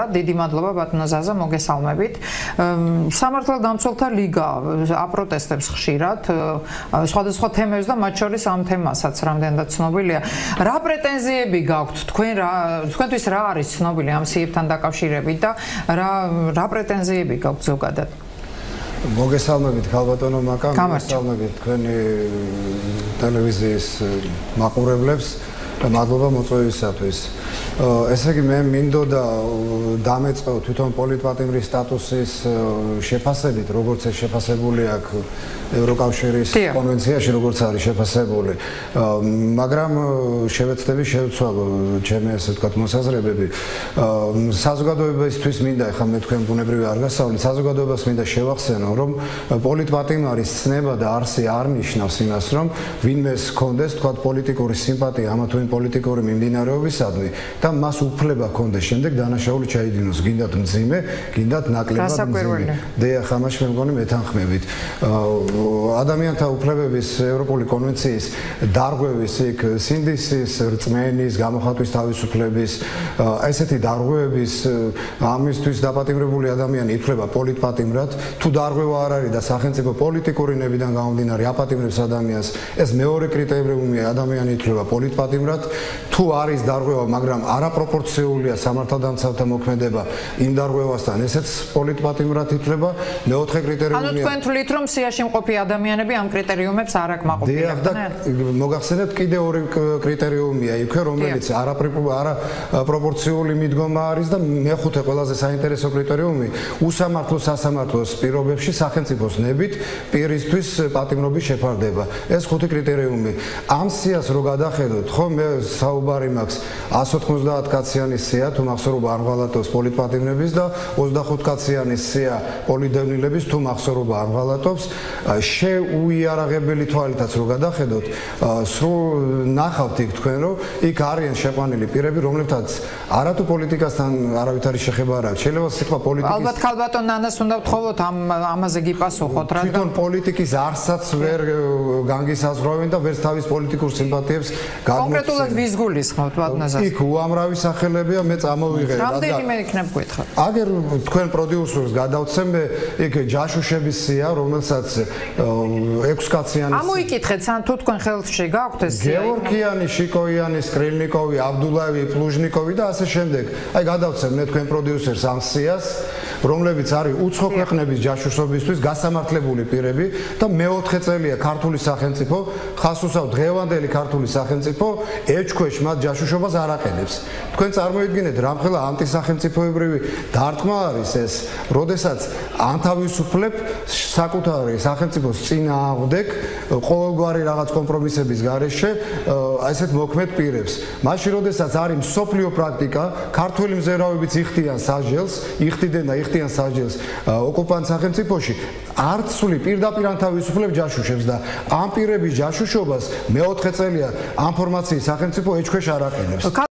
დიდი მადლობა ბატონო ზაზა, მოგესალმებით. სამართალდამცველთა ლიგა აპროტესტებს ხშირად სხვადასხვა თემებს და მათ შორის ამ თემასაც რამდენადაც ცნობილია. რა პრეტენზიები გაქვთ თქვენთვის რა არის ცნობილი ამ სიებთან დაკავშირებით და რა პრეტენზიები გაქვთ ზოგადად? მოგესალმებით ქალბატონო მაკა, მოგესალმებით თქვენი ტელევიზიის მაყურებლებს და მადლობა მოწვევისათვის. ესე იგი მე მინდოდა დამეწყო თვითონ პოლიტპატიმრის სტატუსის შეფასებით, როგორც ეს შეფასებული აქვს ევროკავშირის კონვენციაში, როგორც არის შეფასებული. მაგრამ შევეცდები შევცვალო ჩემი ასე ვთქვათ მოსაზრებები. საზოგადოებისთვის მინდა ახლა მე თქვენ ბუნებრივი არ გასავლით, საზოგადოებას მინდა შევახსენო, რომ პოლიტპატიმრის ცნება და არსი არ ნიშნავს იმას, რომ ვინმეს ჰქონდეს თქვათ პოლიტიკური სიმპათია ამა თუ იმ პოლიტიკური მიმდინარეობისადმი და მას უფლება ჰქონდეს შემდეგ დანაშაული ჩაიდინოს, გინდათ მძიმე, გინდათ ნაკლებად მძიმე. დიახ, ამაში მე მგონი მეთანხმებით. ადამიანთა უფლებების ევროპული კონვენციის დარღვევის იქ სინდისის, რწმენის, გამოხატვის თავისუფლების ესეთი დარღვევების ამისთვის დაპატიმრებული ადამიანი ითვლება პოლიტპატიმრად. თუ დარღვევა არ არის და სახელმწიფო პოლიტიკური ნებიდან გამომდინარე აპატიმრებს ადამიანს, ეს მეორე კრიტერიუმია, ადამიანი ითვლება პოლიტპატიმრად. თუ არის დარღვევა, მაგრამ არაპროპორციულია სამართალდამცავთა მოქმედება იმ დარღვევასთან, ესეც პოლიტპატიმრად ითვლება. მეოთხე კრიტერიუმია. ანუ თქვენ თვლით, რომ სიაში მყოფი ადამიანები ამ კრიტერიუმებს არ აკმაყოფილებენ? და მოგახსენებთ კიდე ორი კრიტერიუმია იქვე, რომელიც არაპროპორციული მიდგომა არის და მეხუთე ყველაზე საინტერესო კრიტერიუმი უსამართლო სასამართლოს პირობებში სახელმწიფოს ნებით პირისთვის პატიმრობის შეფარდება. ეს ხუთი კრიტერიუმი. ამ სიას რო გადახედოთ, ხო მე საუბარი მაქვს 190 კაციანის სია თუ მახსოვრობა არ მღალატოს პოლიტპატიმრების და 25 კაციანის სია პოლიდევნილების თუ მახსოვრობა არ მღალატობს. შეუიარაღებელი თვალითაც რო გადახედოთ, სრულ ნახავთ იქ თქვენ რომ იქ არიან შეყვანილი პირები, რომლებთაც არათუ პოლიტიკასთან არავითარი შეხება არ აქვს. შეიძლება სიტყვა პოლიტიკის ალბათ ქალბატონ ნანას უნდა ვთხოვოთ ამაზე გიპასუხოთ, რადგან თვითონ პოლიტიკის არსაც ვერ განგისაზღვრავენ და ვერც თავის პოლიტიკურ სიმპათიებს გადმოგვცემენ. კონკრეტულად ვის გულისხმობთ ბატონო ზაზა? იქ უამრავი სახელებია, მე წამოვიღე. რამდენიმე იქნებ გითხრათ? აგერ თქვენ პროდიუსერს გადავცემ, მე იქ ჯაშუშების სია, რომელსაც 6 კაციანი ამოიკითხეთ, თუ თქვენ ხელში გაქვთ ეს სია? გეორგიანი, შიკოიანი, სკრილნიკოვი, აბდულაევი, პლუჟნიკოვი და ასე შემდეგ. აი გადავცემ მე თქვენ პროდიუსერს ამ სიას, რომლებიც არის უცხო ქვეყნების ჯაშუშობისთვის გასამართლებული პირები და მეოთხე წელია ქართული სახელმწიფო, ხას უსავ დღევანდელი ქართული სახელმწიფო ეჭქვეშ მათ ჯაშუშობას არ აყენებს. თქვენ წარმოიდგინეთ, რამხელა ანტისახელმწიფოებრივი დარტყმა არის ეს, როდესაც ანთავისუფლებ საკუთარი სახელმწიფოს წინააღმდეგ ყოველგვარი რაღაც კომპრომისების გარეშე ესეთ მოქმედ პირებს. მაშინ როდესაც არის მსოფლიო პრაქტიკა, ქართველი მზერავებიც იხდიან საჯელს, იხდიდნენ და იხდიან საჯელს ოკუპანტ სახელმწიფოში, არც სული პირდაპირ ანთავისუფლებ ჯაშუშებს და ამ პირების ჯაშუშობას მეოთხე წელია ამ ფორმაციის სახელმწიფო ეჭქვეშ არ აყენებს.